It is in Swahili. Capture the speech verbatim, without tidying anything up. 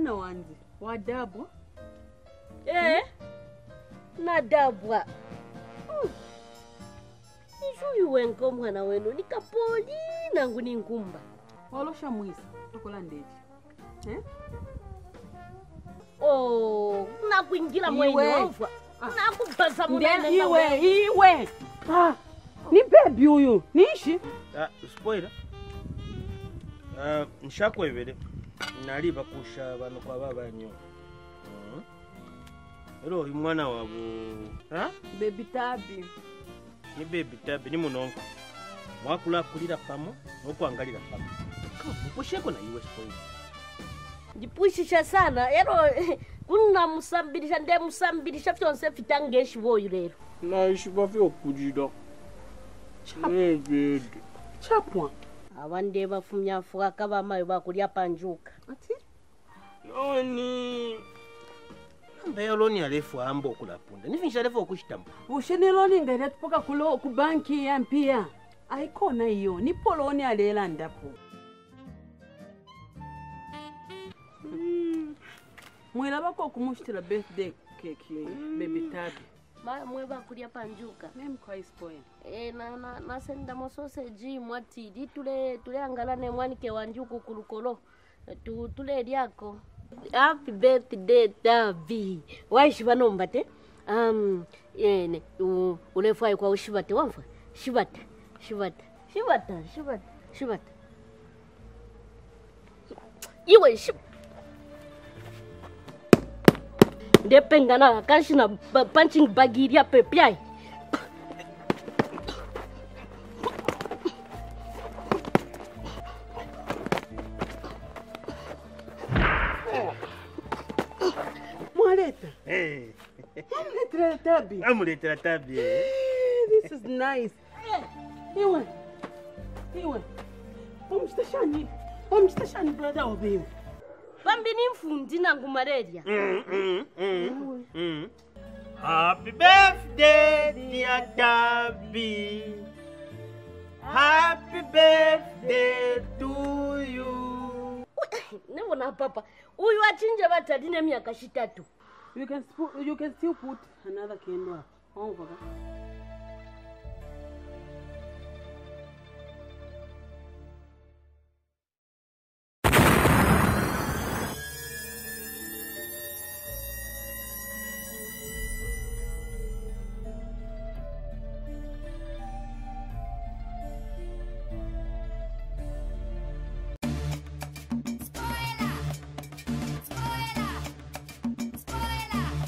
mwana wanzi wadabwa eh nadabwa mm. Nishuyu wenko mwana wenu nikapoli nangu ningumba walosha mwisa tokola ndeji eh oh nakuingira mwenyewe nakupaza munene iwe iwe ah ni baby huyu nishi ah spoiler ah nshakwebere naliba kusha bano kwa baba nyo mhm ero mwana wabo ha baby tabi ni baby tabi ni munonko mwakula kulira pamo nokwangalira pamo uposheko na iwe spoiler jipushisha sana ero kuna musambirisha nde musambirisha fyonse fitangeshi boyu rero naishi bafyo kujida Chapwa. Chapwa. Abande bafumya fuka kaba mayo bakulya panjuka. Ati? Noni. Ambaye loni alefu ambo kulapunda. Nifinisha alefu okushitamba. Ushene loni ngere tupoka kulo ku banki ya mpia. Aikona hiyo. Nipo loni alela ndapo. Mm. Mwela bako kumushitira birthday cake mm. Baby tabi. Ma mweba kulia panjuka. Nem kwa ispoe. Eh na na na senda mo sausage mwati di tule tule angalane mwanike wanjuku kulukolo. Tu tule lyako. Happy birthday Tabi. Waishi banombate. Um yene ulefai kwa ushibate wamfa. Shibata. Shibata. Shibata. Shibata. Shibata. Iwe shib Depengana kashina punching bagiria pepiai. Mwaleta. Hey. Mwaleta Tabi. Amuleta Tabi. This is nice. Iwe. Iwe. Omstashani. Omstashani brother obimu. Bambi ni mfundi nangu malaria. Mm, mm, mm, mm. Happy birthday dear Tabi. Happy birthday to you. Nebona papa. Uyu achinje batadine miaka shitatu. You can you can still put another candle. Oh, baba.